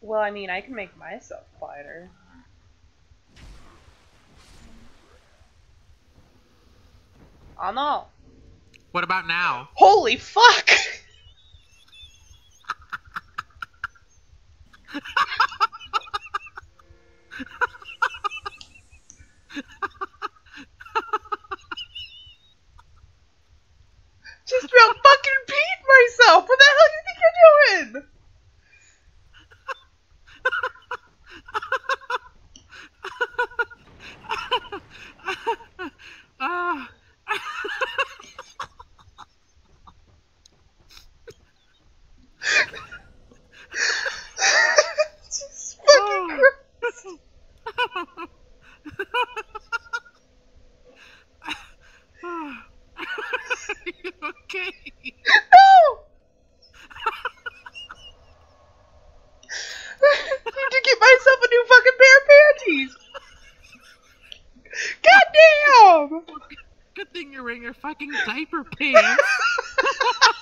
Well, I mean, I can make myself quieter. Oh no. What about now? Holy fuck! Just about fucking peed myself! What the hell do you think you're doing? Just fucking gross. Okay. No! I need to get myself a new fucking pair of panties! God damn! Good thing you're wearing your fucking diaper pants.